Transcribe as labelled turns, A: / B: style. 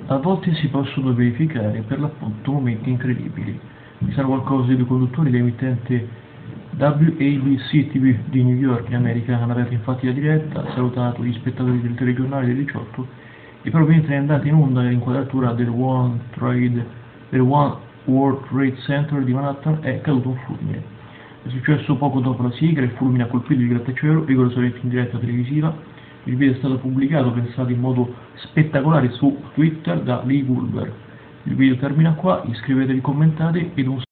A: A volte si possono verificare per l'appunto momenti incredibili. Mi sa qualcosa dei due conduttori dell'emittente WABC-TV di New York in America hanno aperto infatti la diretta, salutato gli spettatori del telegiornale del 18 e proprio mentre è andata in onda l'inquadratura del One World Trade Center di Manhattan è caduto un fulmine. È successo poco dopo la sigla, il fulmine ha colpito il grattacielo rigorosamente in diretta televisiva. Il video è stato pubblicato, pensato in modo spettacolare su Twitter da Lee Goldberg. Il video termina qua, iscrivetevi, commentate ed un